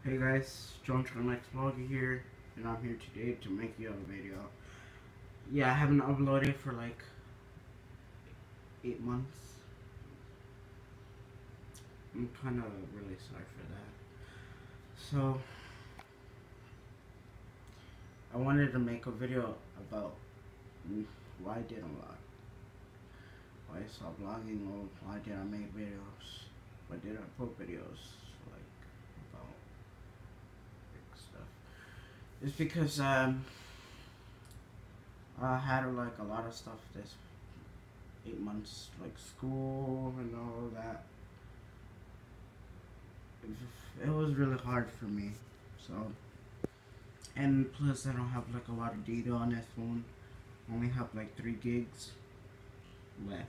Hey guys, John from Next Vlogger here, and I'm here today to make you a video. Yeah, I haven't uploaded for like 8 months. I'm kind of really sorry for that. So, I wanted to make a video about why I didn't vlog, why I stopped vlogging, or why did I make videos, why did I put videos like about stuff. It's because I had like a lot of stuff this 8 months, like school and all that. It was really hard for me. So, and plus I don't have like a lot of data on this phone. I only have like 3 gigs left.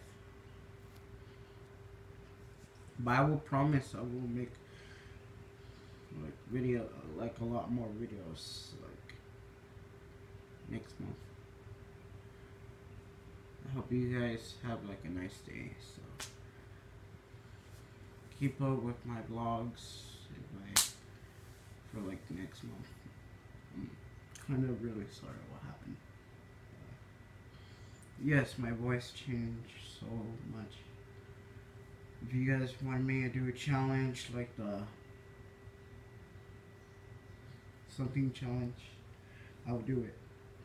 But I will promise I will make like a lot more videos like next month. I hope you guys have like a nice day. So keep up with my vlogs for like next month. I'm kind of really sorry what happened. Yes, my voice changed so much. If you guys want me to do a challenge like the something challenge, I'll do it.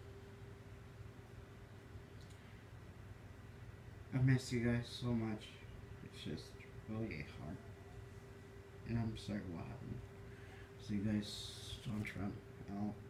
I miss you guys so much. It's just really hard. And I'm sorry what happened. So you guys, John Trump out.